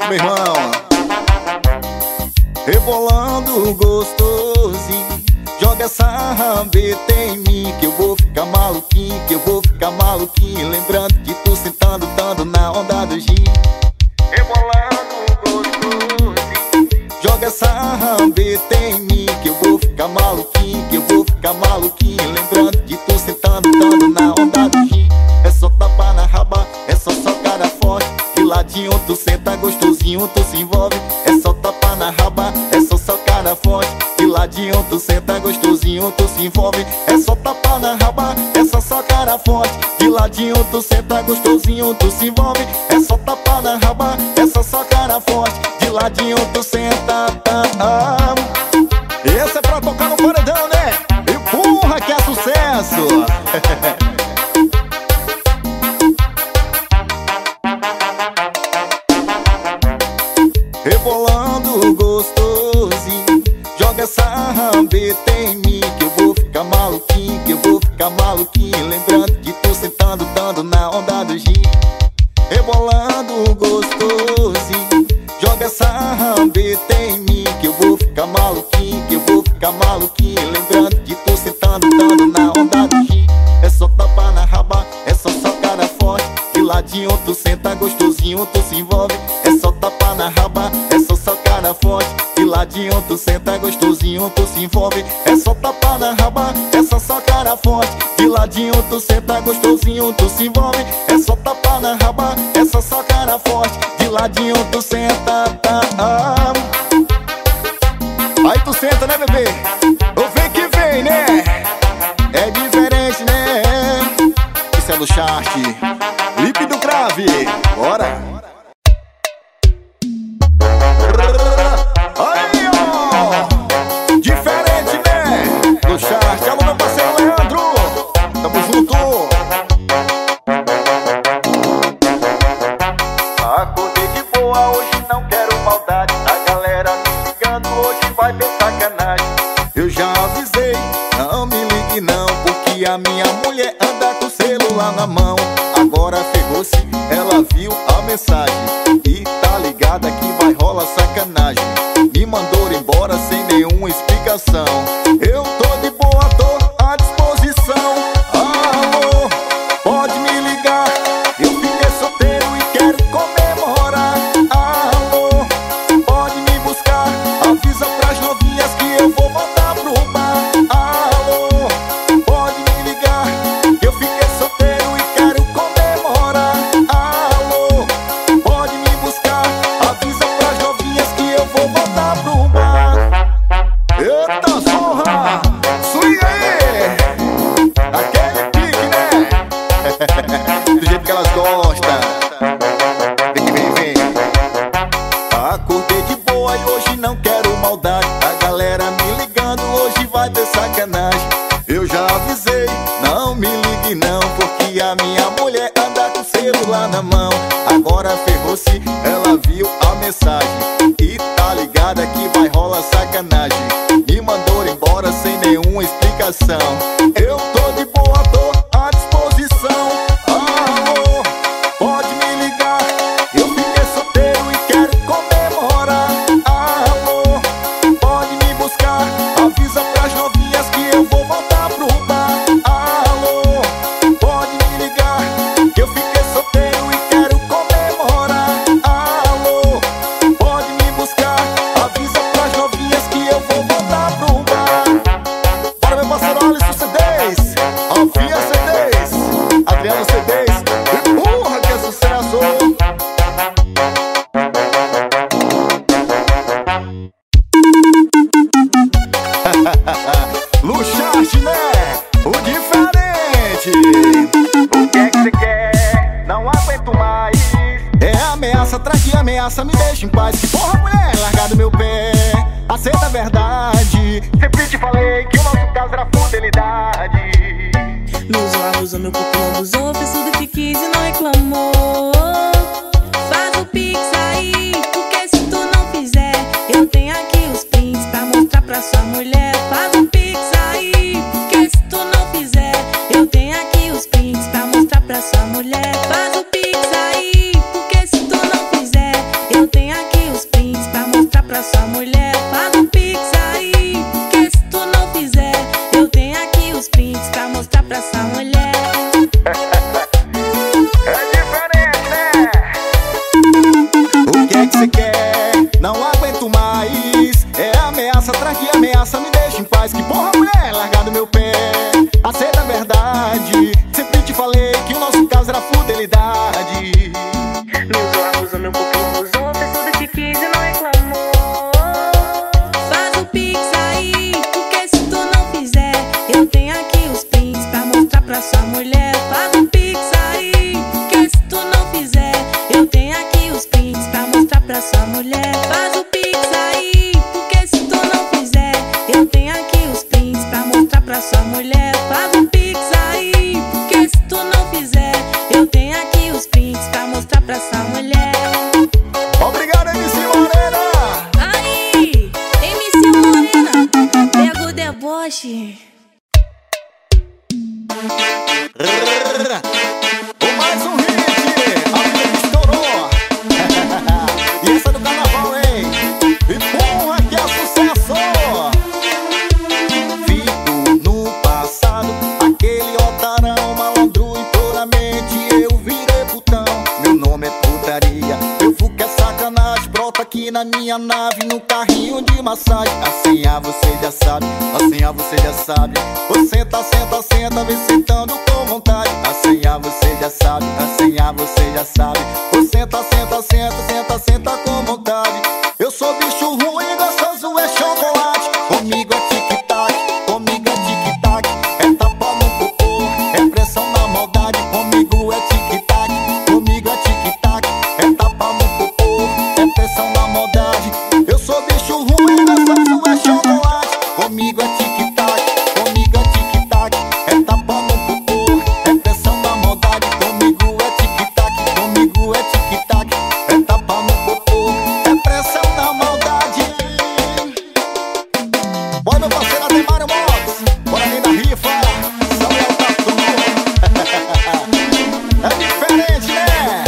meu irmão. Rebolando gostosinho, joga essa rabeta em mim, que eu vou ficar maluquinho, que eu vou ficar maluquinho, lembrando de tu sentando, dando na onda do gin. Rebolando gostosinho, joga essa rabeta em mim, que eu vou ficar maluquinho, que eu vou ficar maluquinho, lembrando de tu sentando, dando na onda do gin. É só tapa na raba, é só cara forte, de ladinho tu senta gostosinho, tu se envolve. É só tapa na raba, é só cara forte, de ladinho tu senta gostosinho, tu se envolve. É só tapa na raba, é só cara forte, de ladinho tu senta gostosinho, tu se envolve. É só tapa na raba, é só cara forte, de ladinho tu senta. Esse é pra tocar no paredão, né? Empurra que é sucesso. Rebolando gostosinho, joga essa rabeta em mim, que eu vou ficar maluquinho, que eu vou ficar maluquinho, lembrando de tu sentando, dando na onda do gin. Rebolando gostosinho, joga essa rabeta em mim, que eu vou ficar maluquinho, que eu vou ficar maluquinho, lembrando de tu sentando, dando na onda do gin. É só tapa na raba, é só cara forte, de ladinho tu senta gostosinho, tu se envolve. É só tapa na raba, é só cara forte, de ladinho tu senta gostosinho, tu se envolve. É só tapa na raba, é só cara forte, de ladinho tu senta gostosinho, tu se envolve. É só tapa na raba, é só cara forte, de ladinho tu senta. Aí tu senta, né, bebê? Ou vem que vem, né? É diferente, né? Isso é do chart, Lipe do Crave, bora! Aí, ó! Diferente, né? Do chart, alô, meu parceiro Leandro! Tamo junto! Acordei de boa, hoje não quero maldade. A galera me ligando, hoje vai ter sacanagem. Eu já avisei, não me ligue não, porque a minha mulher anda com o celular na mão. Agora ferrou-se, ela viu a mensagem e tá ligada que vai rolar sacanagem. Me mandou embora sem nenhuma explicação. Eu tô de boa, tô à disposição. Alô, pode me ligar, eu fiquei solteiro e quero comemorar. Alô, pode me buscar, avisa pras novinhas que eu vou voltar pro bar. Alô, pode me ligar, eu fiquei solteiro e quero comemorar. Alô, pode me buscar, avisa pras novinhas que eu vou voltar pro bar. Eita zorra, swing aí, aquele pique, né? Do jeito que elas gostam. Vem. Acordei de boa e hoje não quero maldade. A galera me ligando, hoje vai ter sacanagem. Eu já avisei, não me ligue não, porque a minha mulher anda com o celular na mão. Agora ferrou-se, ela viu a mensagem e tá ligada que vai rolar sacanagem. Me mandou embora sem nenhuma explicação. Eu tô de boa, tô à disposição. Alô, pode me ligar, eu fiquei solteiro e quero comemorar. Alô, pode me buscar, avisa pras novinhas que eu vou voltar pro bar. Alô, pode me ligar, eu fiquei solteiro e quero comemorar. Alô, pode me buscar, avisa pras novinhas que eu vou voltar pro bar. Bora, meu parceiro Alisson C10, Alfia C10, Adriano C10, empurra que é sucesso. Luxarte, né? O diferente. O que é que cê quer? Não aguento mais. É ameaça atrás de ameaça, me deixa em paz. Que porra, mulher, largar do meu pé. Aceita a verdade. Sempre te falei que o nosso caso era fidelidade. Me usou, abusou, meu corpo não abusou. Fez tudo que quis e não reclamou. Faz o pix aí, porque se tu não fizer, eu tenho aqui os prints pra mostrar pra sua mulher. Faz o pix aí, porque se tu não fizer, eu tenho aqui os prints pra mostrar pra sua mulher. Faz o pix aí, porque se tu não fizer, eu tenho aqui deixa em paz. Que porra, mulher, largar do meu pé. Aceita a verdade. Sempre te falei que o nosso caso era fidelidade. Me usou, abusou, meu corpo não usou. Fez tudo que quis e não reclamou. Faz o pix aí, porque se tu não fizer, eu tenho aqui os prints pra mostrar pra sua mulher. Faz o pix aí, porque se tu não fizer, eu tenho aqui os prints pra mostrar pra sua mulher. Faz o pix aí, porque se tu não fizer, eu tenho aqui os prints pra mostrar pra sua mulher. Faz o pix aí, porque se tu não fizer, eu tenho aqui os prints pra mostrar pra sua mulher. Obrigado, MC Morena. Aí, MC Morena, pega o deboche. Mais um hit, a vida que estourou. E essa é do carnaval, hein? E porra, que é sucesso. Fico no passado, aquele otarão malandro e puramente eu virei putão. Meu nome é putaria, eu fuco é sacanagem. Brota aqui na minha nave, no carrinho de massagem. Assim você já sabe, assim você já sabe. Você senta, senta, senta, vem sentando com vontade. Assim você já sabe, assim você já sabe. Você senta, senta, senta, senta, senta com vontade. Eu sou bicho ruim, gostoso é chocolate. Comigo é tic-tac, comigo é tic-tac. É tapa no popô, é pressão na maldade. Comigo é tic-tac, comigo é tic-tac. É tapa no popô, é pressão na maldade. Eu sou bicho ruim, gostoso é chocolate. Comigo é tic-tac, comigo é tic-tac. É tapa no popô, é pressão na maldade. Comigo é tic-tac, comigo é tic-tac. É tapa no popô, é pressão na maldade. Bora, meu parceiro Ademário Motos, bora além da rifa, Samuel Tatu. É diferente, né?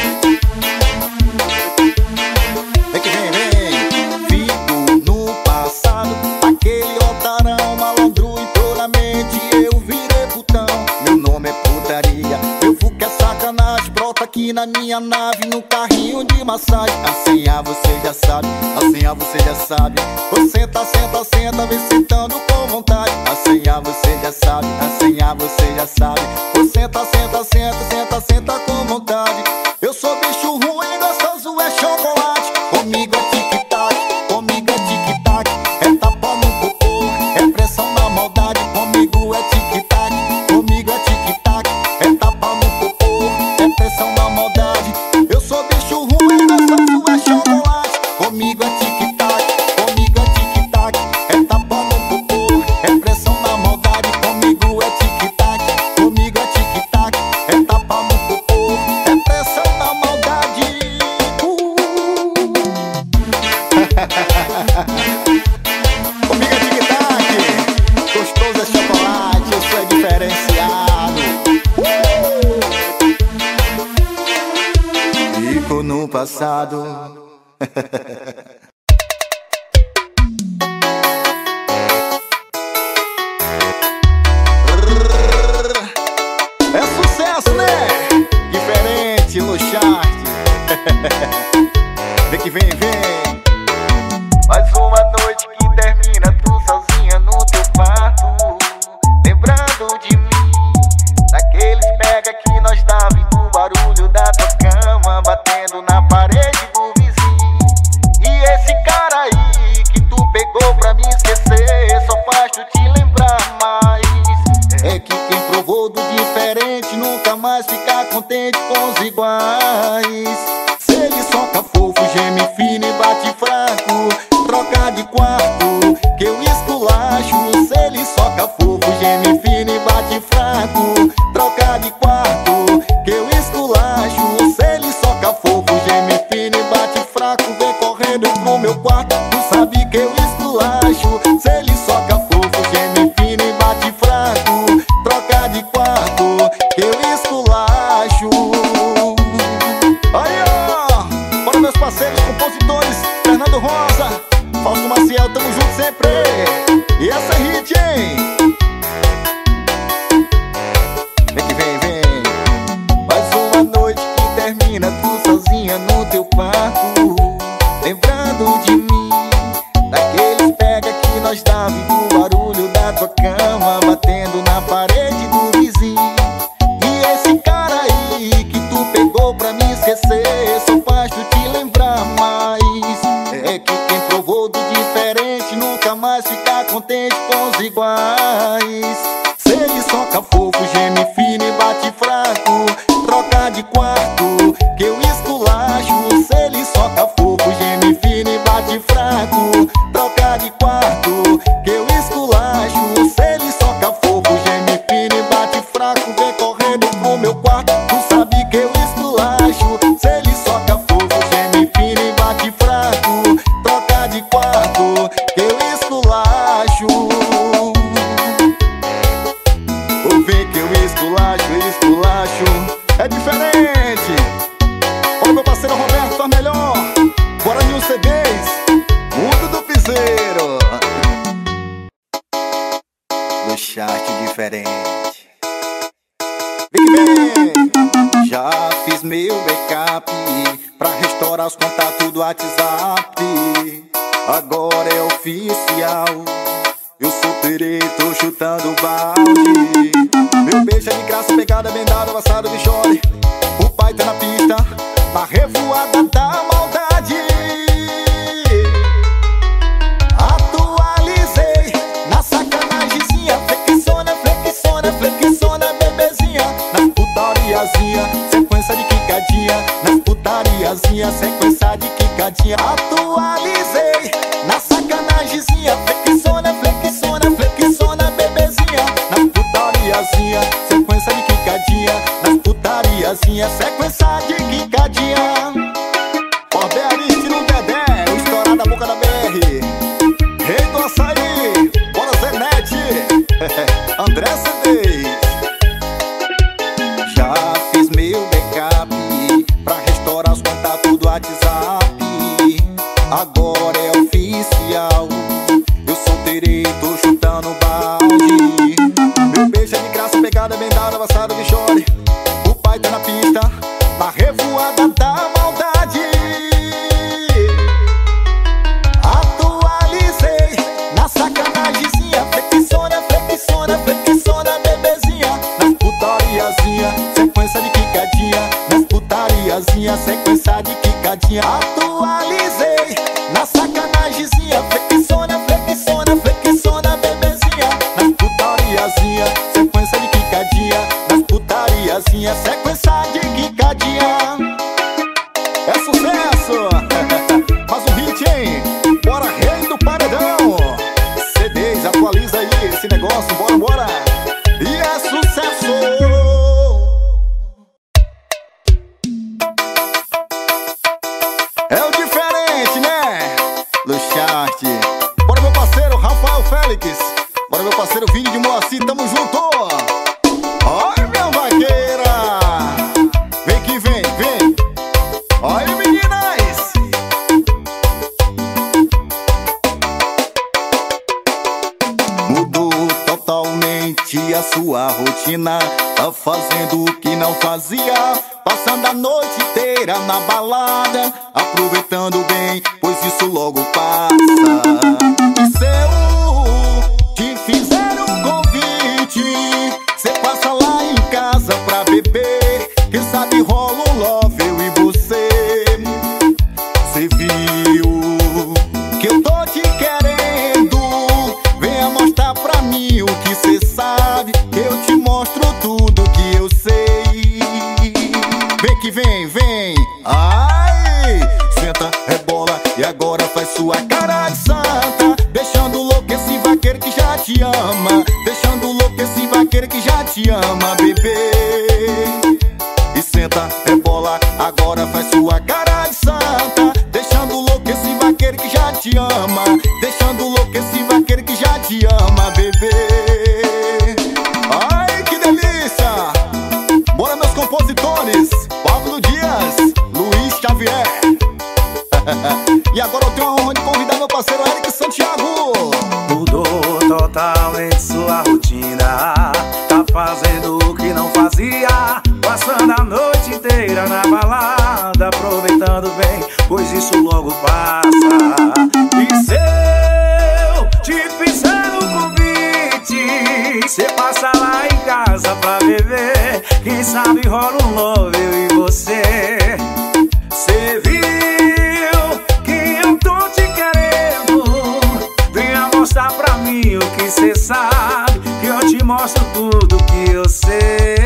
Vem que vem, vem. Fico no passado, aquele otarão malandro e puramente eu virei putão. Meu nome é putaria, eu fuco é sacanagem. Brota aqui na minha nave, no carrinho de massagem. Assim você já sabe, assim você já sabe. Você senta, senta, senta, vem sentando com vontade. Assim você já sabe, assim você já sabe. Você senta, senta, senta, senta, senta com vontade. Eu sou bicho ruim, gostoso é chocolate. Comigo é tic-tac, comigo é tic-tac. É tapa no popô, é pressão na maldade. Comigo é tic-tac, comigo é tic-tac. É tapa no popô, é pressão na maldade. Eu sou bicho ruim, gostoso é chocolate. Comigo é tic-tac, comigo é tic-tac. É tapa no popô, é pressão na maldade. Comigo é tic-tac, comigo é tic-tac. É tapa no popô, é pressão na maldade. Comigo é tic-tac, gostoso é chocolate, eu sou diferenciado. Fico no passado. É sucesso, né? Diferente no chart. Vem que vem, vem. Mais uma noite que termina tu sozinha no teu quarto, lembrando de mim, daqueles pega que nós dava e do barulho da tua cama batendo na parede do vizinho. E esse cara aí que tu pegou pra me esquecer só faz tu te lembrar mais. É que quem provou do diferente nunca mais fica contente com os iguais. Se ele soca fofo, geme fino e bate fraco, troca de quarto que eu esculacho. Se ele soca fofo, geme fino e bate fraco, troca de quarto que eu esculacho. Se ele soca fofo, geme fino e bate fraco, vem correndo pro meu quarto, tu sabe que eu esculacho. Se ele soca fofo, geme fino e bate fraco, troca de quarto que eu esculacho. Aí ó, bora meus parceiros compositores, Fernando Rosa, Fausto Maciel, tamo junto sempre. E essa é hit, hein? Vem que vem, vem. Mais uma noite que termina tu sozinha no teu quarto, lembrando de mim, daqueles pega que nós dava e do barulho da tua cama batendo na parede do vizinho. E esse cara aí que tu pegou pra me esquecer só faz tu te lembrar mais. É que quem provou do diferente nunca mais fica contente com os iguais. Se ele soca fofo, geme fino e bate fraco, troca de quarto que eu esculacho. Se ele soca fofo, geme fino e bate fraco, troca de quarto que eu esculacho. Se ele soca fofo, geme fino e bate fraco, vem correndo pro meu quarto, tu sabe que eu esculacho. Se ele soca fofo, geme fino e bate fraco, troca de quarto que eu esculacho. Ou vem que eu esculacho, esculacho. É diferente. Olha meu parceiro Roberto, faz melhor. Bora em um CDs, mundo do piseiro. No chat diferente. Vem que vem. Já fiz meu backup pra restaurar os contatos do WhatsApp. Agora é oficial, eu superei, tô chutando balde. Meu beijo é de graça, pegada bem dada, avançado de chore. O pai tá na pista, pra revoada da maldade. Atualizei na sacanagemzinha, flexiona, flexiona, flexiona, bebezinha. Na putariazinha, sequência de quicadinha. Na putariazinha, sequência de quicadinha. Atualizei na sacanagemzinha, flexiona, flexiona, flexiona, bebezinha. Na putariazinha, sequência de quicadinha. Na putariazinha, sequência de quicadinha. Orbé Aristino Dedé, o estourado da boca da BR. Rei do açaí, bora Zenete. André CDs. Já fiz meu backup pra restaurar os contatos do WhatsApp. Agora é oficial, eu solteirei, tô chutando balde. Meu beijo é de graça, pegada bem dada, avançado de chore. O pai tá na pista, pra revoada da maldade. Atualizei na sacanagemzinha, flexiona, flexiona, flexiona, bebezinha. Nas putariazinha, sequência de quicadinha. Nas putariazinha, sequência de quicadinha. Atualizei na sacanagemzinha, flexiona, flexiona, flexiona, bebezinha. Nas putariazinha, sequência de quicadinha. Nas putariazinha, sequência de quicadinha. É sucesso! Faz um hit, hein? Bora, rei do paredão. CDs, atualiza aí esse negócio, bora, bora. E é sucesso! É o diferente, né? No chart. Bora meu parceiro Rafael Félix. Bora meu parceiro Vini de Moacir, tamo junto. Oi, minha vaqueira. Vem que vem, vem. Oi, meninas. Mudou totalmente a sua rotina. Tá fazendo o que não fazia, passando a noite inteira na balada, aproveitando bem, pois isso logo passa. E se eu te fizer um convite, cê passa lá em casa pra beber. Quem sabe rola um love, eu e você. Cê viu que eu tô te querendo, venha mostrar pra mim o que cê sabe, que eu te mostro tudo que eu sei. Vem que vem, vem. Ai, senta, rebola e agora faz sua cara de santa, deixando louco esse vaqueiro que já te ama, deixando louco esse vaqueiro que já te ama, bebê. E senta, rebola, agora faz sua cara de santa, deixando louco esse vaqueiro que já te ama, deixando louco esse vaqueiro que já te ama, bebê. Ai, que delícia! Bora meus compositores, Pablo Dias, Luiz Xavier. E agora eu tenho a honra de convidar meu parceiro Eric Santiago. Mudou totalmente sua rotina, tá fazendo o que não fazia, passando a noite inteira na balada, aproveitando bem, pois isso logo passa. E se eu te fizer um convite, Você passa lá em casa pra beber, quem sabe rola um love, eu e você. Cê viu que eu tô te querendo, venha mostrar pra mim o que cê sabe, que eu te mostro tudo que eu sei.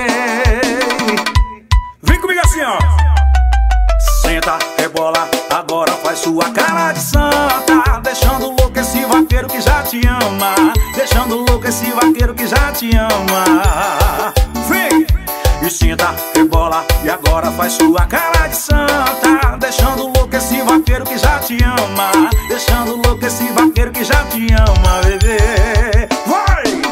Vem comigo assim, ó. Senta, rebola, agora faz sua cara de santa, deixando louco esse vaqueiro que já te ama, deixando louco esse vaqueiro que já te ama. Vem! E senta, rebola, e agora faz sua cara de santa, deixando louco esse vaqueiro que já te ama, deixando louco esse vaqueiro que já te ama, bebê. Vai!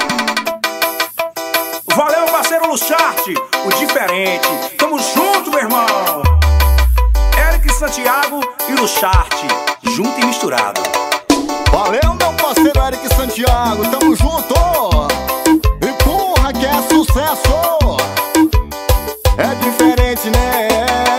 Valeu, parceiro Lucharte, o diferente. Tamo junto, meu irmão. Eric Santiago e Lucharte, junto e misturado. Valeu, meu parceiro Eric Santiago, tamo junto. Empurra que é sucesso. É diferente, né?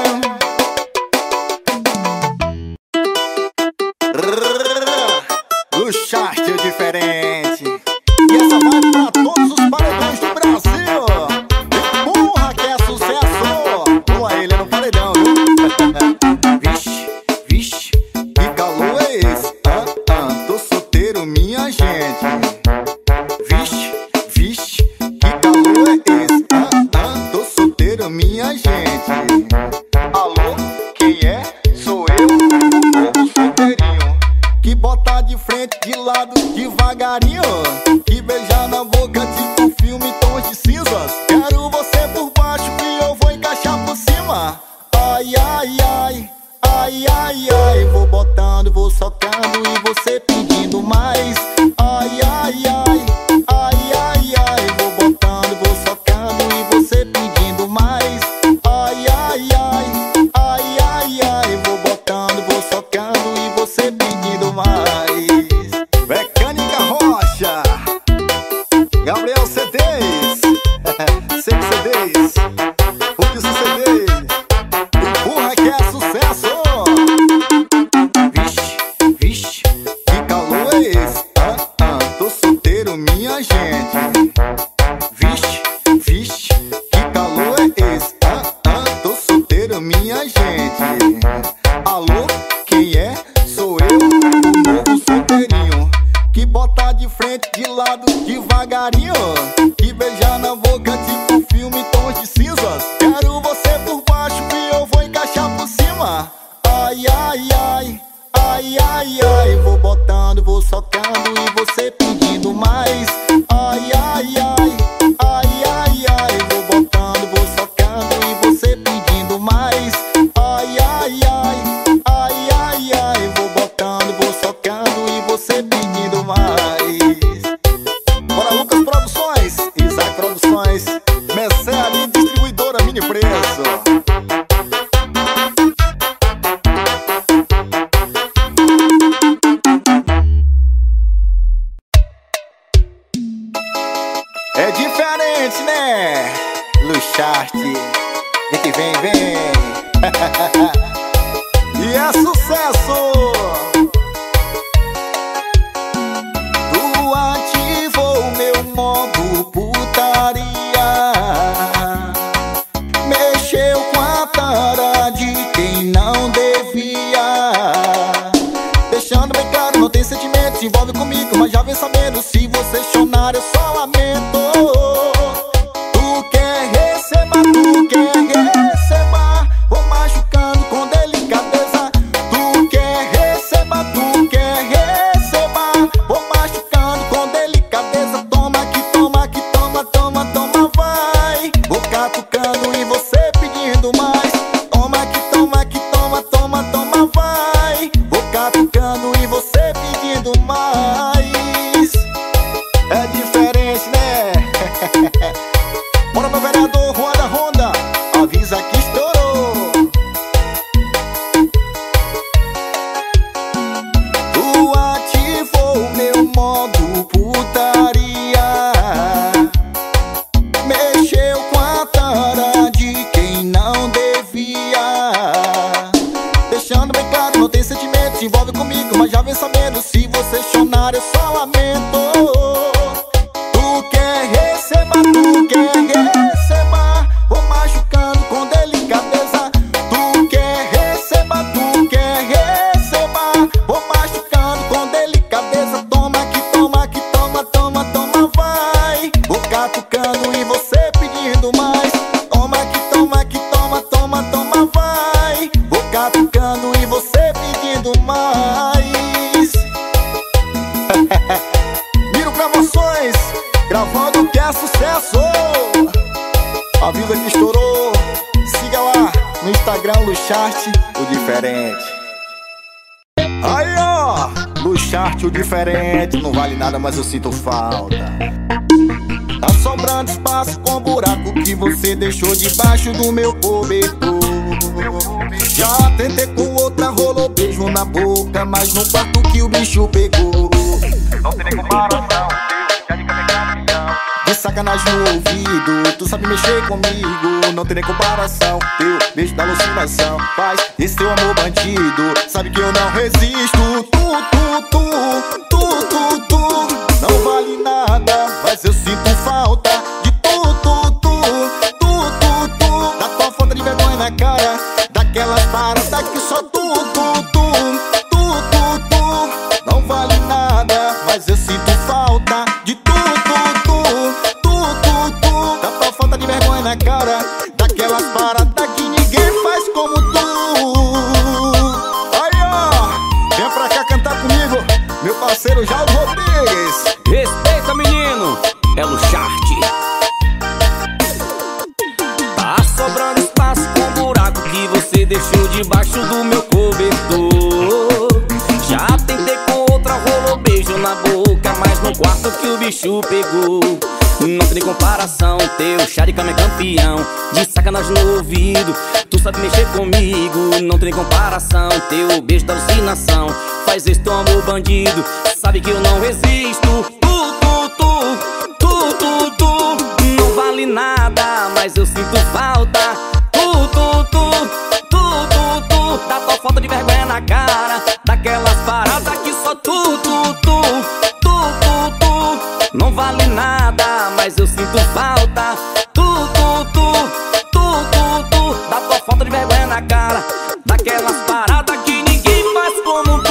Lucharte é diferente. E essa vai pra todos os paredões do Brasil. Empurra que é sucesso. Pula ele no paredão, viu? Vixe, vixe, que calor é esse? Tô solteiro, minha gente. Vixe, vixe, que calor é esse? Tô solteiro, minha gente. Alô, quem é? Sou eu, o novo solteirinho, que bota de frente, de lado, devagarinho, que beija na boca tipo filme Tons de Cinzas. Quero você por baixo que eu vou encaixar por cima. Ai, ai, ai, ai, ai, ai. Vou botando, vou socando e você pedindo mais. Ai, ai, ai, ai, ai, ai. Vou botando, vou socando e você pedindo mais. Ai, ai, ai, ai, ai, ai. Vou botando, vou socando e você pedindo mais. Mecânica Rocha, Gabriel CDs, Seco CDs, Hudson CDs. Empurra que é sucesso. Vixe, vixe, que calor é esse? Tô solteiro, minha gente. Vixe, vixe, que calor é esse? Tô solteiro, minha gente. Alô, quem é? Sou eu, o novo solteirinho, que bota de frente, de lado, devagarinho, que beija na boca tipo filme Tons de Cinzas. Quero você por baixo que eu vou encaixar por cima. Ai, ai, ai, ai, ai, ai. Vou botando, vou socando e você pedindo mais. Ai, ai, ai, ai, ai, ai. Vou botando, vou socando e você pedindo mais. Ai, ai, ai, ai, ai, ai. Vou botando, vou socando e você pedindo mais. Bora Lucas Produções, Isaac Produções, Messere Distribuidora Mini Preço. É diferente, né? Lucharte, vem que vem, vem. E é sucesso. Tu ativou meu modo putaria, mexeu com a tara de quem não devia, deixando bem claro, não tem sentimento, se envolve comigo, mas já vem sabendo, se você chorar eu só lamento. Tu quer receber, tu quer receber, vou machucando com delicadeza. Tu quer receber, tu quer receber, vou machucando com delicadeza. Toma que toma, que toma, toma, toma, vai. Vou catucando e você pedindo mais. Toma que toma, que toma, toma, toma, vai. Vou catucando e você pedindo mais. É diferente, catucando e você pedindo mais. Toma que toma, que toma, toma, toma, vai. Vou catucando e você pedindo mais. Miro Gravações, gravando que é sucesso. Avisa que estourou. Siga lá no Instagram, Luxarte, o diferente. Aí ó, Luxarte, o diferente. Não vale nada, mas eu sinto falta. Tá sobrando espaço com buraco que você deixou debaixo do meu cobertor. Já tentei com outra, rolou beijo na boca, mas no quarto que o bicho pegou. Não tem nem comparação, já de campeão. De sacanagem no ouvido, tu sabe mexer comigo. Não tem nem comparação, teu beijo da alucinação faz esse teu amor bandido. Sabe que eu não resisto, tu não vale nada, mas eu sinto falta de da tua falta de vergonha na cara, daquelas paradas que só tu não vale nada, mas eu sinto falta de da tua falta de vergonha na cara, daquelas paradas que ninguém faz como tu. Aí ó, vem pra cá cantar comigo, meu parceiro Jaldo Rodrigues. Respeita, menino, é Luxarte. Tá sobrando espaço com buraco que você deixou debaixo do meu cobertor. Já tentei com outra, rolou beijo na boca, mas no quarto que o bicho pegou. Não tem comparação, teu xaricama é campeão. De sacanagem no ouvido, tu sabe mexer comigo. Não tem comparação, teu beijo da alucinação faz esse teu amor bandido. Sabe que eu não resisto, não vale nada, mas eu sinto falta. Da tua falta de vergonha na cara, daquelas paradas que só não vale nada, mas eu sinto falta. Da tua falta de vergonha na cara, daquelas paradas que ninguém faz como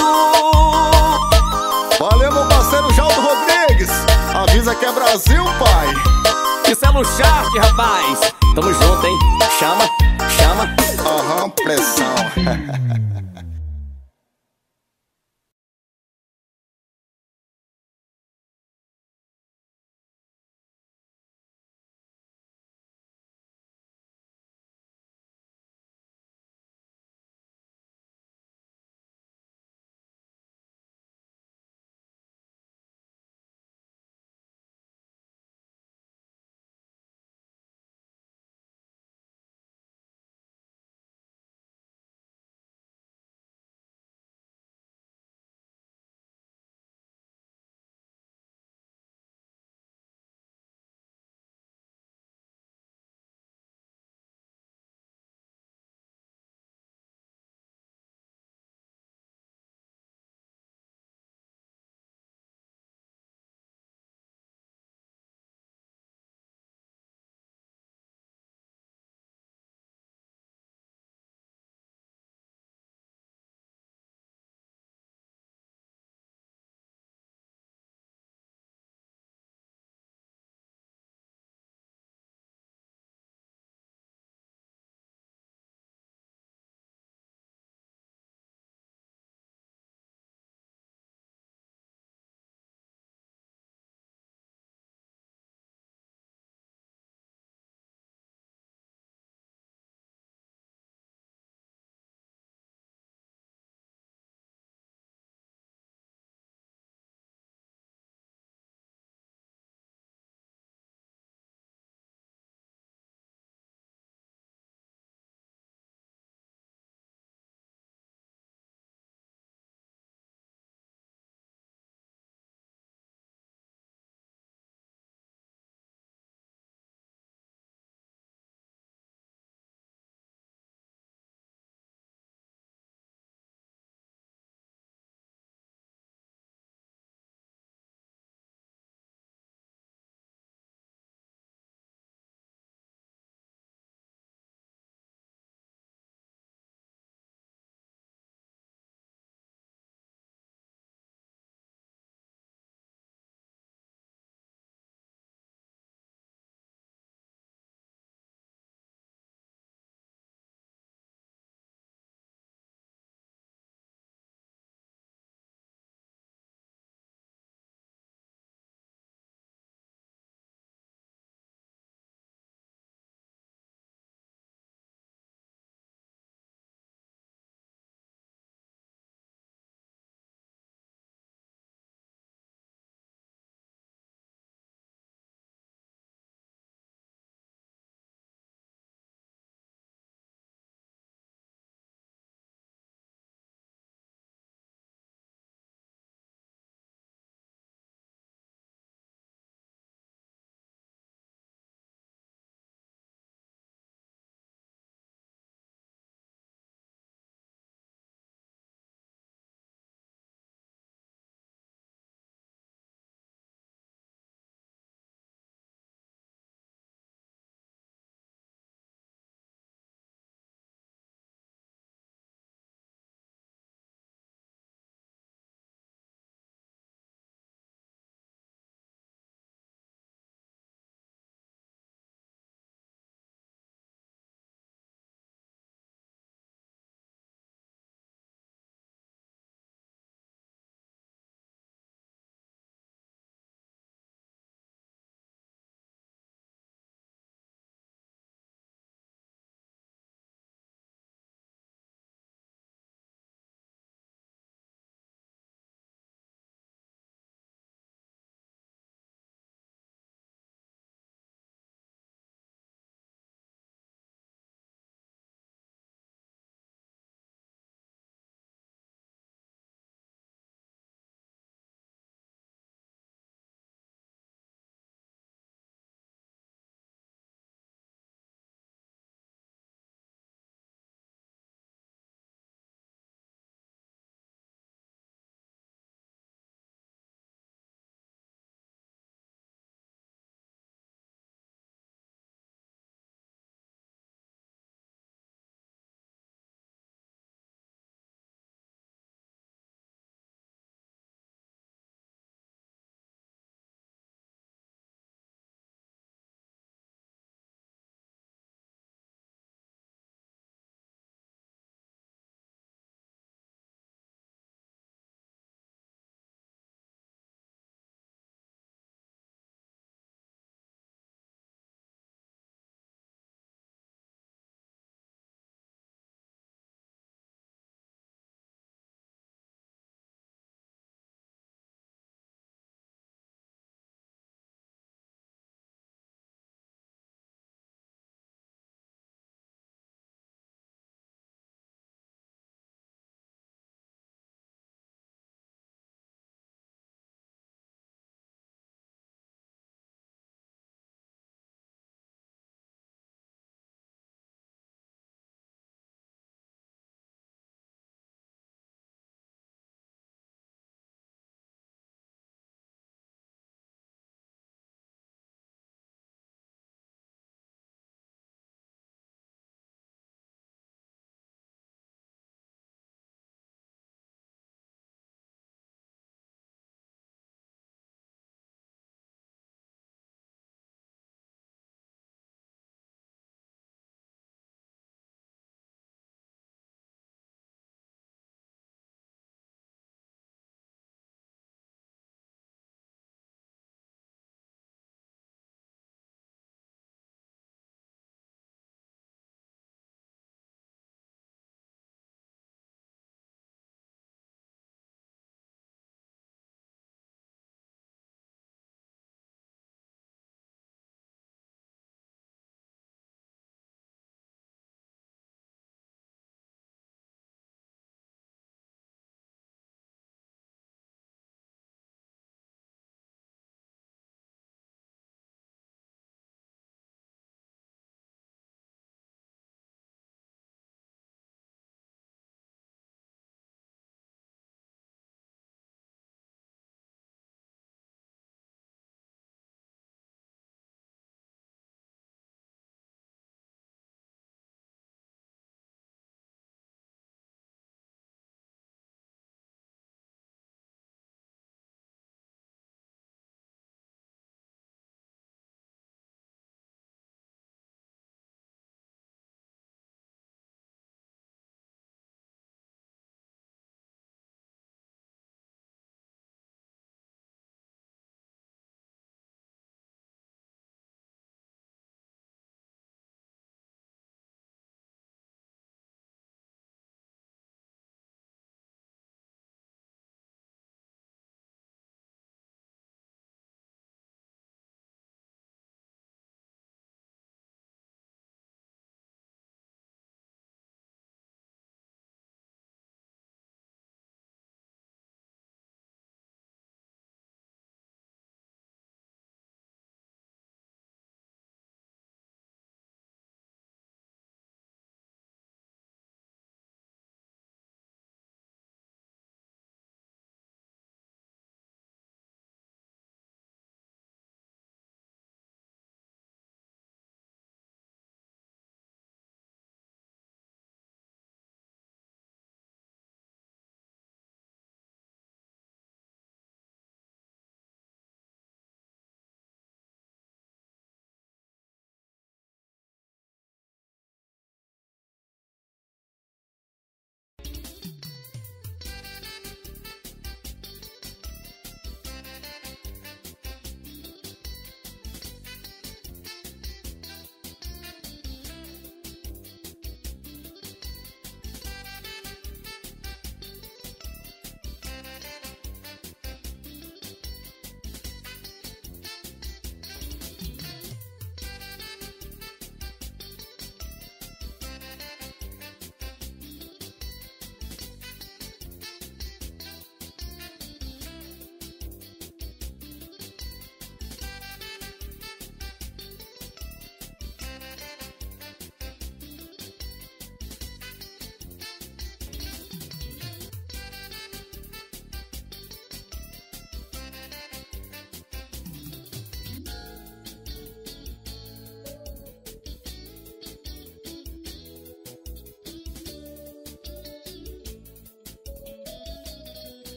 tu. Valeu, meu parceiro Jaldo Rodrigues. Avisa que é Brasil, pai. Isso é Luxarte, rapaz. Tamo junto, hein? Chama. Aham, pressão.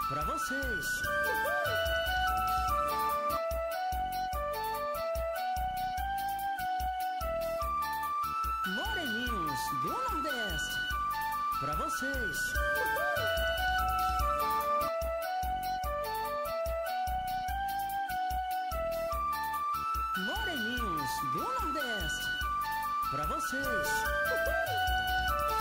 pra vocês. Moreninhos do Nordeste, pra vocês. Moreninhos do Nordeste, pra vocês.